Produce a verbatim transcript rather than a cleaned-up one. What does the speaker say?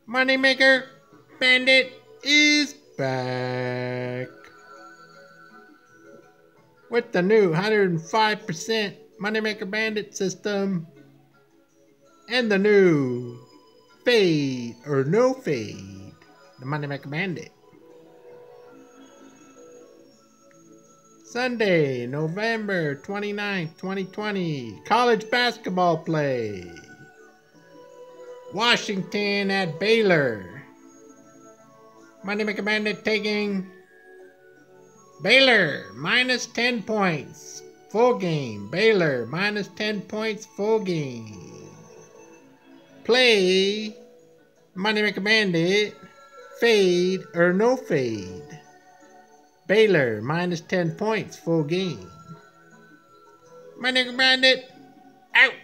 Moneymaker Bandit is back with the new one hundred five percent Moneymaker Bandit system and the new fade or no fade, the Moneymaker Bandit. Sunday, November twenty-ninth, twenty twenty, college basketball play. Washington at Baylor. Moneymaker Bandit taking Baylor minus ten points. Full game. Baylor minus ten points. Full game. Play Moneymaker Bandit. Fade or no fade. Baylor minus ten points. Full game. Moneymaker Bandit out.